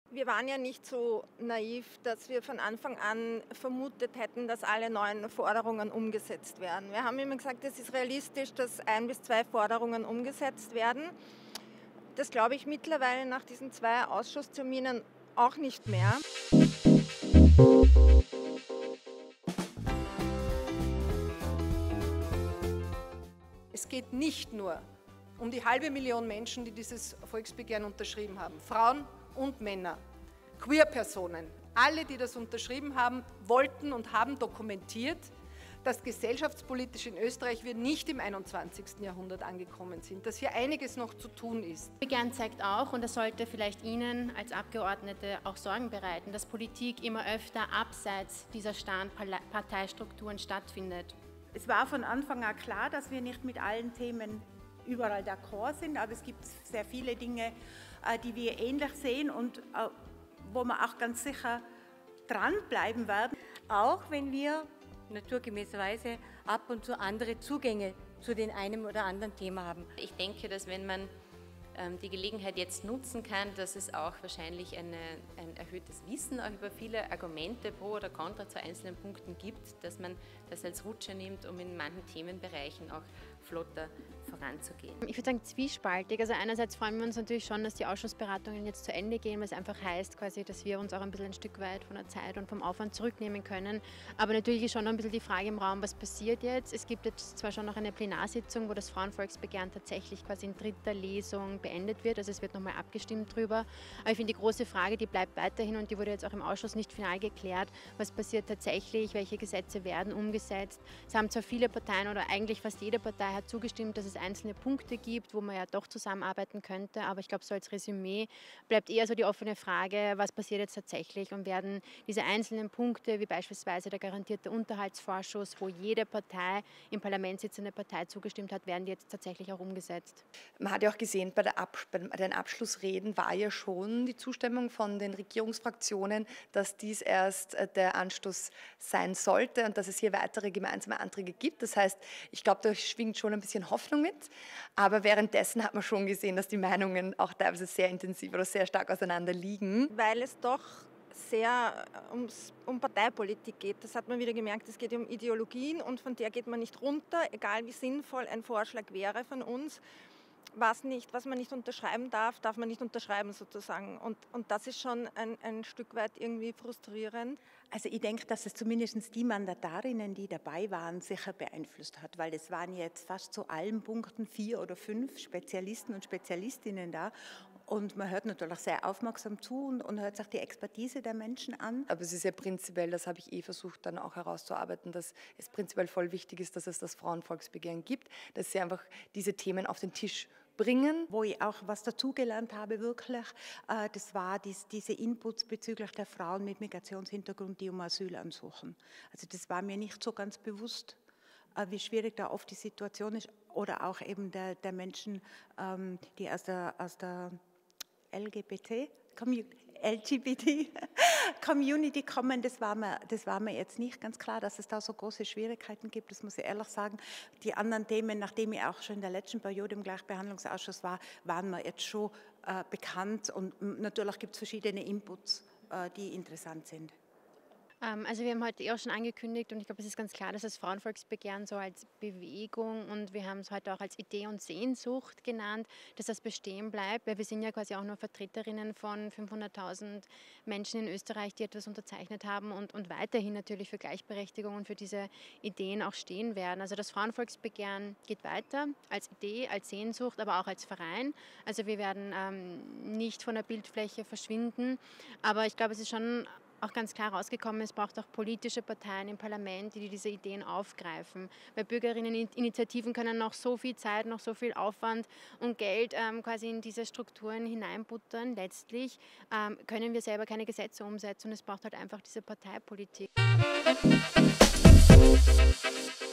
Wir waren ja nicht so naiv, dass wir von Anfang an vermutet hätten, dass alle neuen Forderungen umgesetzt werden. Wir haben immer gesagt, es ist realistisch, dass 1 bis 2 Forderungen umgesetzt werden. Das glaube ich mittlerweile nach diesen 2 Ausschussterminen auch nicht mehr. Es geht nicht nur um die halbe Million Menschen, die dieses Volksbegehren unterschrieben haben, Frauen und Männer, Queer-Personen, alle, die das unterschrieben haben, wollten und haben dokumentiert, dass gesellschaftspolitisch in Österreich wir nicht im 21. Jahrhundert angekommen sind, dass hier einiges noch zu tun ist. Das Begehren zeigt auch, und das sollte vielleicht Ihnen als Abgeordnete auch Sorgen bereiten, dass Politik immer öfter abseits dieser starren Parteistrukturen stattfindet. Es war von Anfang an klar, dass wir nicht mit allen Themen überall d'accord sind, aber es gibt sehr viele Dinge, die wir ähnlich sehen und wo wir auch ganz sicher dranbleiben werden. Auch wenn wir naturgemäßerweise ab und zu andere Zugänge zu den einem oder anderen Thema haben. Ich denke, dass wenn man die Gelegenheit jetzt nutzen kann, dass es auch wahrscheinlich ein erhöhtes Wissen auch über viele Argumente pro oder contra zu einzelnen Punkten gibt, dass man das als Rutsche nimmt, um in manchen Themenbereichen auch flotter voranzugehen. Ich würde sagen zwiespaltig. Also einerseits freuen wir uns natürlich schon, dass die Ausschussberatungen jetzt zu Ende gehen, was einfach heißt quasi, dass wir uns auch ein bisschen ein Stück weit von der Zeit und vom Aufwand zurücknehmen können. Aber natürlich ist schon noch ein bisschen die Frage im Raum, was passiert jetzt? Es gibt jetzt zwar schon noch eine Plenarsitzung, wo das Frauenvolksbegehren tatsächlich quasi in 3. Lesung beendet wird. Also es wird nochmal abgestimmt drüber. Aber ich finde, die große Frage, die bleibt weiterhin und die wurde jetzt auch im Ausschuss nicht final geklärt. Was passiert tatsächlich? Welche Gesetze werden umgesetzt? Es haben zwar viele Parteien oder eigentlich fast jede Partei hat zugestimmt, dass es einzelne Punkte gibt, wo man ja doch zusammenarbeiten könnte. Aber ich glaube, so als Resümee bleibt eher so die offene Frage, was passiert jetzt tatsächlich und werden diese einzelnen Punkte, wie beispielsweise der garantierte Unterhaltsvorschuss, wo jede Partei im Parlament sitzende Partei zugestimmt hat, werden die jetzt tatsächlich auch umgesetzt? Man hat ja auch gesehen, bei den Abschlussreden war ja schon die Zustimmung von den Regierungsfraktionen, dass dies erst der Anstoß sein sollte und dass es hier weitere gemeinsame Anträge gibt. Das heißt, ich glaube, da schwingt schon ein bisschen Hoffnung mit, aber währenddessen hat man schon gesehen, dass die Meinungen auch teilweise sehr intensiv oder sehr stark auseinander liegen. Weil es doch sehr um Parteipolitik geht. Das hat man wieder gemerkt, es geht um Ideologien und von der geht man nicht runter, egal wie sinnvoll ein Vorschlag wäre von uns. Was man nicht unterschreiben darf, darf man nicht unterschreiben sozusagen. Und das ist schon ein Stück weit irgendwie frustrierend. Also ich denke, dass es zumindest die Mandatarinnen, die dabei waren, sicher beeinflusst hat, weil es waren jetzt fast zu allen Punkten 4 oder 5 Spezialisten und Spezialistinnen da. Und man hört natürlich sehr aufmerksam zu und hört sich die Expertise der Menschen an. Aber es ist ja prinzipiell, das habe ich versucht dann auch herauszuarbeiten, dass es prinzipiell voll wichtig ist, dass es das Frauenvolksbegehren gibt, dass sie einfach diese Themen auf den Tisch bringen. Wo ich auch was dazugelernt habe wirklich, das war diese Inputs bezüglich der Frauen mit Migrationshintergrund, die um Asyl ansuchen. Also das war mir nicht so ganz bewusst, wie schwierig da oft die Situation ist oder auch eben der Menschen, die aus der LGBT-Community kommen, das war mir jetzt nicht ganz klar, dass es da so große Schwierigkeiten gibt, das muss ich ehrlich sagen. Die anderen Themen, nachdem ich auch schon in der letzten Periode im Gleichbehandlungsausschuss war, waren mir jetzt schon bekannt und natürlich gibt es verschiedene Inputs, die interessant sind. Also wir haben heute auch schon angekündigt und ich glaube, es ist ganz klar, dass das Frauenvolksbegehren so als Bewegung und wir haben es heute auch als Idee und Sehnsucht genannt, dass das bestehen bleibt, weil wir sind ja quasi auch nur Vertreterinnen von 500.000 Menschen in Österreich, die etwas unterzeichnet haben und weiterhin natürlich für Gleichberechtigung und für diese Ideen auch stehen werden. Also das Frauenvolksbegehren geht weiter als Idee, als Sehnsucht, aber auch als Verein. Also wir werden nicht von der Bildfläche verschwinden, aber ich glaube, es ist schon auch ganz klar rausgekommen, es braucht auch politische Parteien im Parlament, die diese Ideen aufgreifen. Weil Bürgerinneninitiativen können noch so viel Zeit, noch so viel Aufwand und Geld quasi in diese Strukturen hineinbuttern. Letztlich können wir selber keine Gesetze umsetzen und es braucht halt einfach diese Parteipolitik.